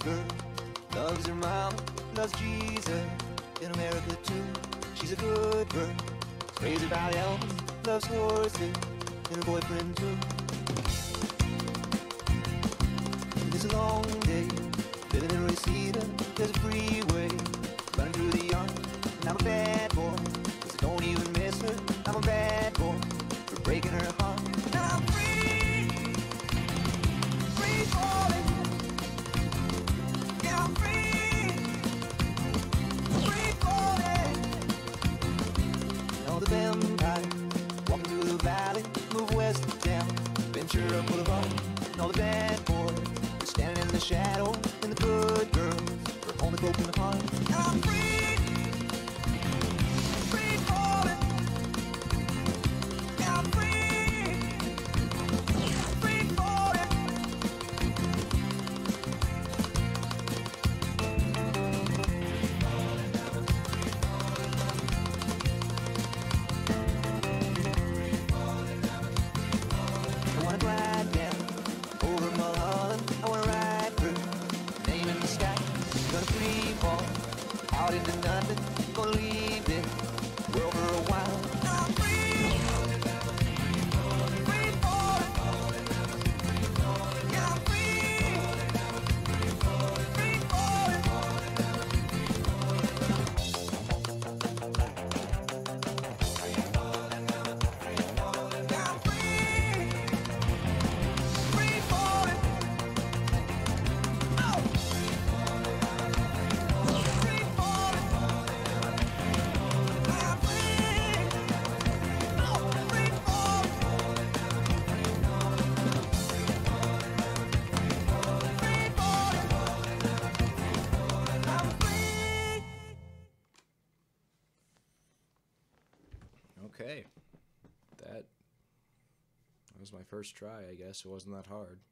girl, loves her mom, loves Jesus. In America too, she's a good girl. Crazy about Elvis, loves horses, and her boyfriend too. It's a long day, living in Reseda. There's a freeway running through the yard, and I'm a bad boy, 'cause I don't even miss her. I'm a bad boy for breaking her heart. Now I'm free, free falling. Yeah, I'm free, free falling. All the vampires walking through the valley, move west of town, Ventura Boulevard, and all the bad boys standing in the shadow, and the good girls are only broken apart. Now I'm free, free falling. Yeah, I'm free, free falling. I wanna glide down over Mulholland. I wanna ride through, name in the sky. Gonna free fall out into nothing. Gonna leave this world for a while. I'm free, free falling. Yeah, I'm free, free falling. Yeah, I'm free, free falling. Okay, that was my first try, I guess. It wasn't that hard.